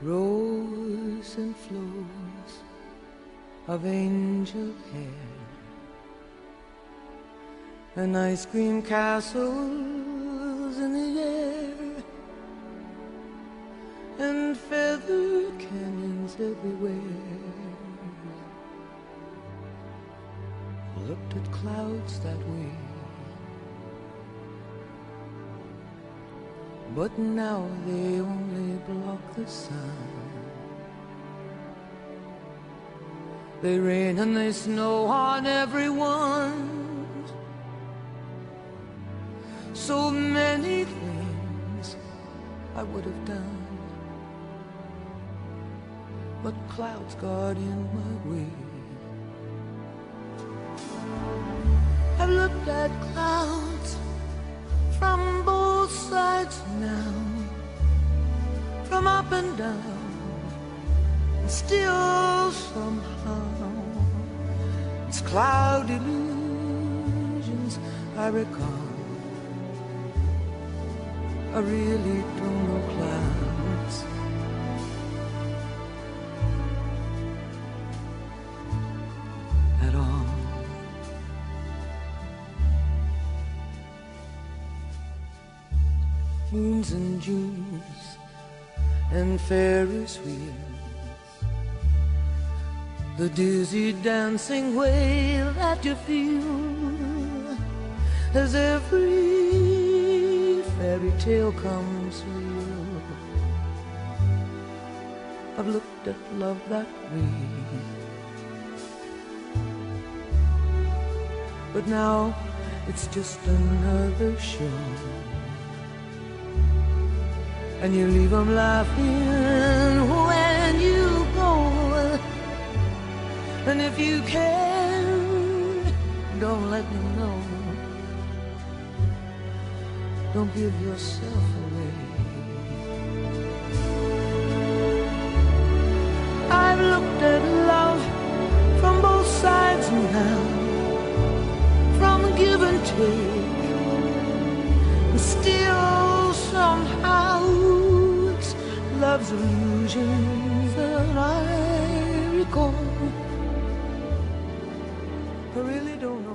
Rose and flows of angel hair, and ice cream castles in the air, and feather canyons everywhere. Looked at clouds that way, but now they only block the sun. They rain and they snow on everyone. So many things I would have done, but clouds got in my way. I've looked at clouds from both sides now, from up and down, and still somehow it's cloud illusions I recall. I really don't know clouds. At all. Moons and Junes and Ferris wheels, the dizzy dancing way that you feel as every fairy tale comes real. I've looked at love that way, but now it's just another show, and you leave them laughing when you go. And if you can, don't let me know. Don't give yourself away. I've looked at love from both sides now, from give and take, and still somehow it's love's illusions that I recall. I really don't know